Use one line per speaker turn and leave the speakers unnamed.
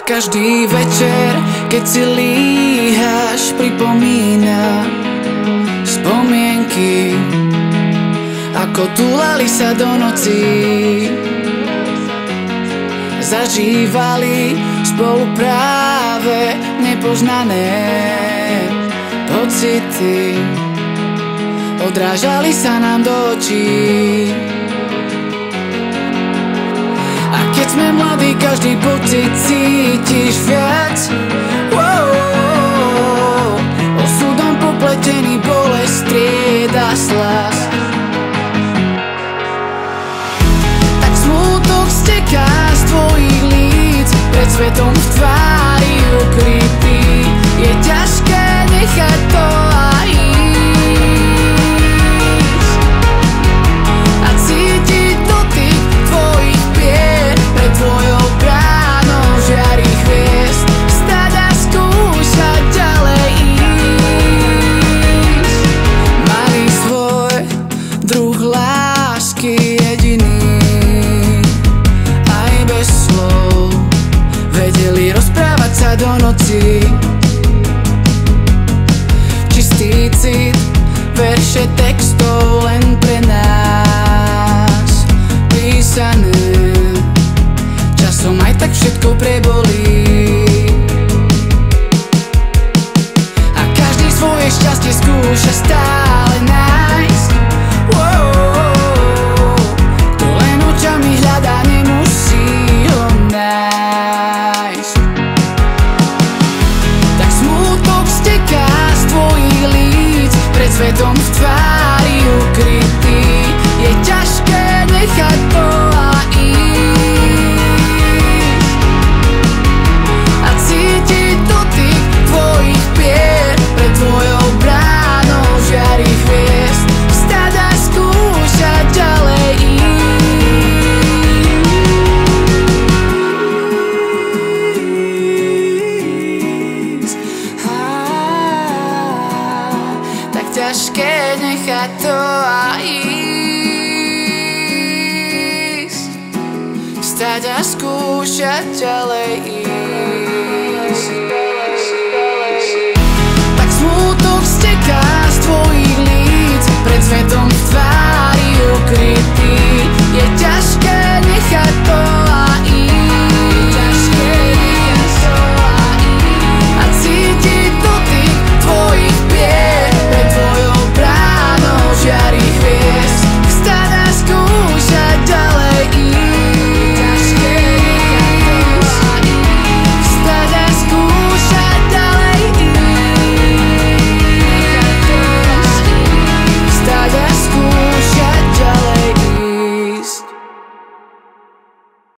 Každý večer, keď si líhaš, pripomína spomienky, ako túlali sa do noci. Zažívali spolu práve nepoznané pocity, odrážali sa nám do očí. Keď sme mladí, každý pocit cítiš viac. Osudom popletený bolesť strieda slaz. Tak smútok steká z tvojich líc, pred svetom v tvári ukrytý. Je ťažké nechať to a ísť a cítiť dotyk tvojich pier. Pred tvojou bránou žiari hviezd, vstať a skúšať ďalej ísť. Mali svoj druh lásky jediný, aj bez slov vedeli rozprávať sa do noci. Čistý cit, verše textov len pre nás písané. Časom aj tak všetko prebolí a každý svoje šťastie skúša stále nájsť. Kto len očami hľadá, nemusí ho nájsť. Tak smútok steká z tvojich líc, pred svetom v tvári ukrytý. Je ťažké nechať to a tvojou bránou žiari hviezd, vstať a skúšať ďalej ísť. Tak ťažké nechať to a ísť, vstať a skúšať ďalej ísť. Smutok steká z tvojich líc, pred svetom v tvári ukrytý.